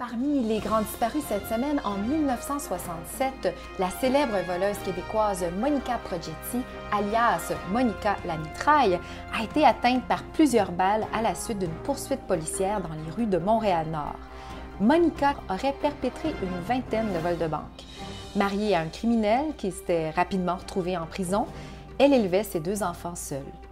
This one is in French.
Parmi les grands disparus cette semaine, en 1967, la célèbre voleuse québécoise Monica Progetti, alias Monica la mitraille, a été atteinte par plusieurs balles à la suite d'une poursuite policière dans les rues de Montréal-Nord. Monica aurait perpétré une vingtaine de vols de banque. Mariée à un criminel qui s'était rapidement retrouvé en prison, elle élevait ses deux enfants seule.